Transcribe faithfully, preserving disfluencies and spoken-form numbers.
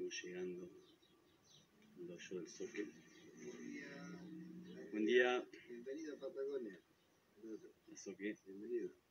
Estamos llegando al dojo del Zoque. Buen día. Buen día. Bienvenido a Patagonia. Zoque. Bienvenido.